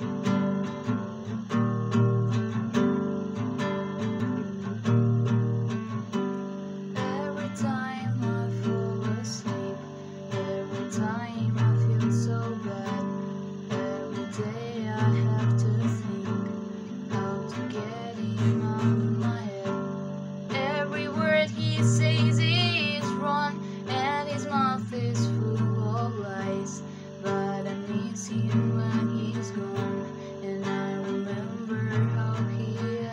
Every time I fall asleep, every time I feel so bad, every day I have to think how to get him out of my head. Every word he says is wrong, and his mouth is full of lies. But I miss him when he's gone, and I remember how he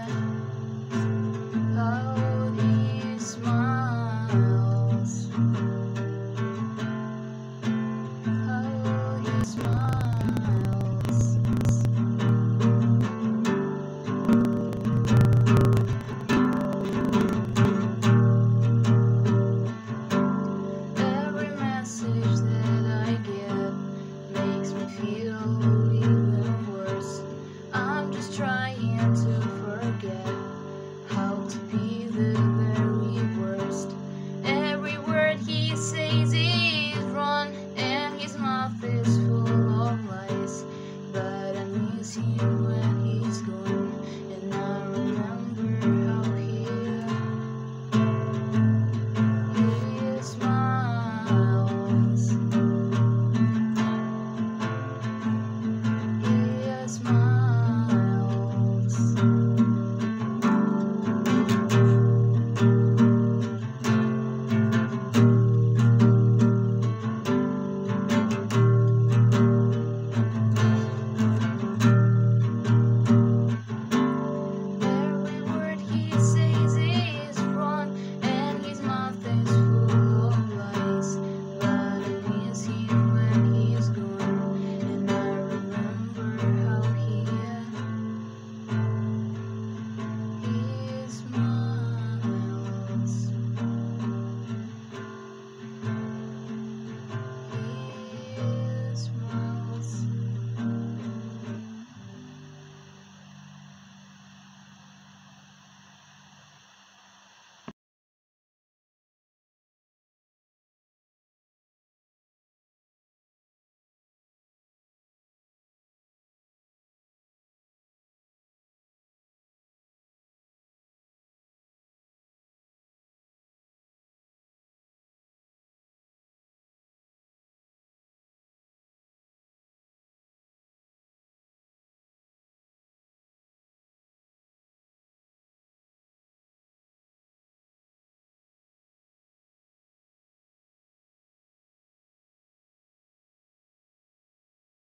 smiles, how he smiles. Every message that I get makes me feel